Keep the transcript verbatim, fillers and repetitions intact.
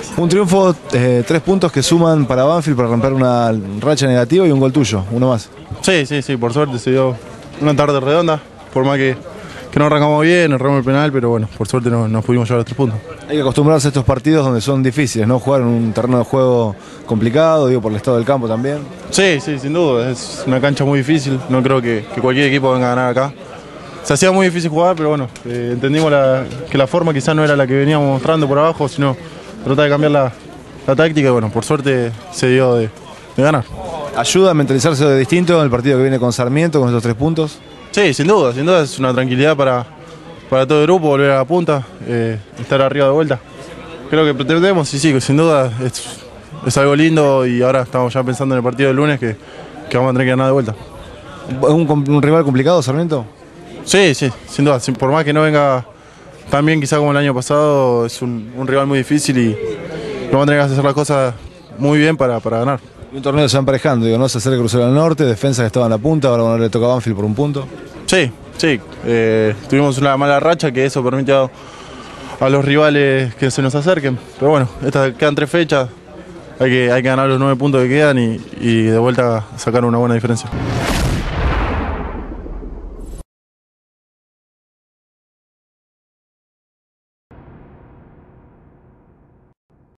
Un triunfo, eh, tres puntos que suman para Banfield para romper una racha negativa y un gol tuyo, uno más. Sí, sí, sí, por suerte se dio una tarde redonda, por más que, que no arrancamos bien, erramos el penal, pero bueno, por suerte no, nos pudimos llevar los tres puntos. Hay que acostumbrarse a estos partidos donde son difíciles, ¿no? Jugar en un terreno de juego complicado, digo, por el estado del campo también. Sí, sí, sin duda, es una cancha muy difícil, no creo que, que cualquier equipo venga a ganar acá. Se hacía muy difícil jugar, pero bueno, eh, entendimos la, que la forma quizás no era la que veníamos mostrando por abajo, sino tratar de cambiar la, la táctica y bueno, por suerte se dio de, de ganar. ¿Ayuda a mentalizarse de distinto en el partido que viene con Sarmiento, con estos tres puntos? Sí, sin duda, sin duda es una tranquilidad para, para todo el grupo, volver a la punta, eh, estar arriba de vuelta. Creo que pretendemos, sí, sí, sin duda es, es algo lindo y ahora estamos ya pensando en el partido del lunes que, que vamos a tener que ganar de vuelta. ¿Es un, un rival complicado, Sarmiento? Sí, sí, sin duda, por más que no venga tan bien quizá como el año pasado, es un, un rival muy difícil y vamos a tener que hacer las cosas muy bien para, para ganar. Un torneo que se va emparejando, digo, no se acerca Crucero al Norte, defensa que estaba en la punta, ahora bueno, le toca a Banfield por un punto. Sí, sí, eh, tuvimos una mala racha que eso permitió a los rivales que se nos acerquen, pero bueno, estas quedan tres fechas, hay que, hay que ganar los nueve puntos que quedan y, y de vuelta sacar una buena diferencia.